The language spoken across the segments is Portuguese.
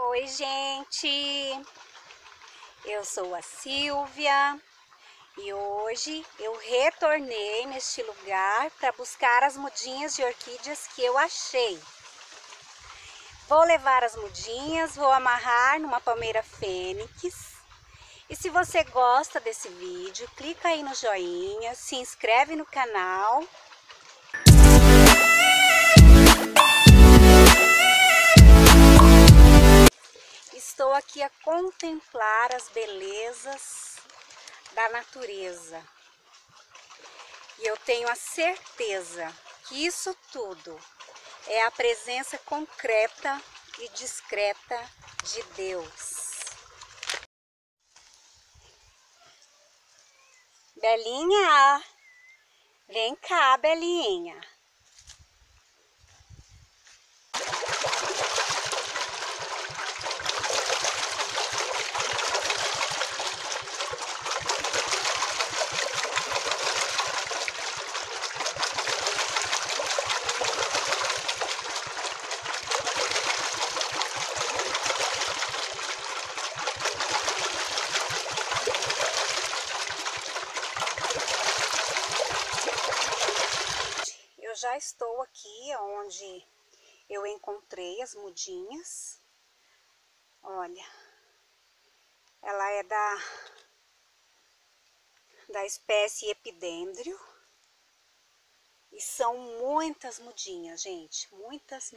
Oi, gente! Eu sou a Silvia e hoje eu retornei neste lugar para buscar as mudinhas de orquídeas que eu achei. Vou levar as mudinhas, vou amarrar numa palmeira fênix. E se você gosta desse vídeo, clica aí no joinha, se inscreve no canal. Estou aqui a contemplar as belezas da natureza. E eu tenho a certeza que isso tudo é a presença concreta e discreta de Deus. Belinha, vem cá, Belinha. Já estou aqui onde eu encontrei as mudinhas. Olha, ela é da espécie epidêndrio. E são muitas mudinhas, gente, muitas.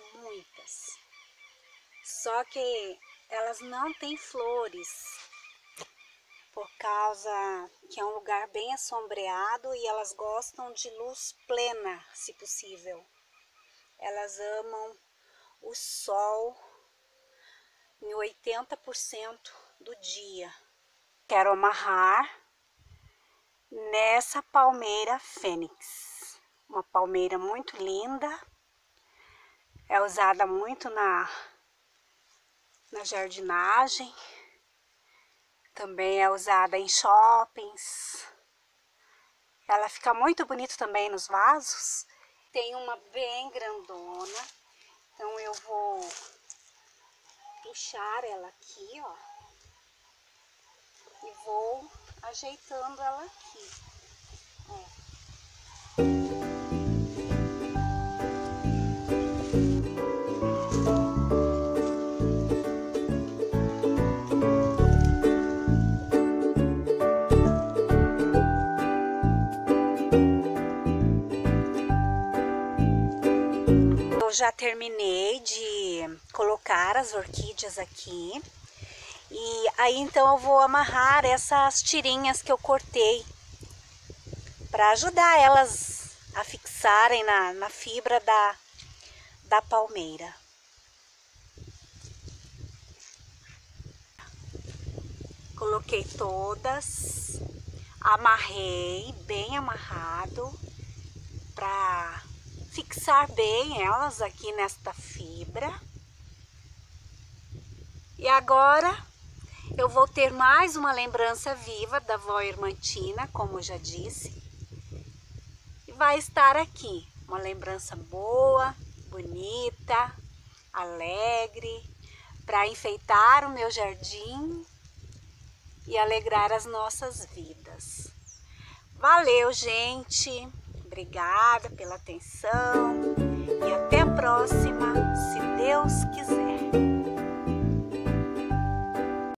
Só que elas não têm flores, por causa que é um lugar bem assombreado e elas gostam de luz plena, se possível. Elas amam o sol em 80% do dia. Quero amarrar nessa palmeira fênix. Uma palmeira muito linda. É usada muito na jardinagem. Também é usada em shoppings. Ela fica muito bonita também nos vasos. Tem uma bem grandona. Então eu vou puxar ela aqui, ó. E vou ajeitando ela aqui. Ó. Eu já terminei de colocar as orquídeas aqui. E aí então eu vou amarrar essas tirinhas que eu cortei para ajudar elas a fixarem na fibra da palmeira. Coloquei todas, amarrei bem amarrado para fixar bem elas aqui nesta fibra. E agora eu vou ter mais uma lembrança viva da vó Irmantina, como eu já disse. E vai estar aqui uma lembrança boa, bonita, alegre, para enfeitar o meu jardim e alegrar as nossas vidas. Valeu, gente! Obrigada pela atenção e até a próxima, se Deus quiser.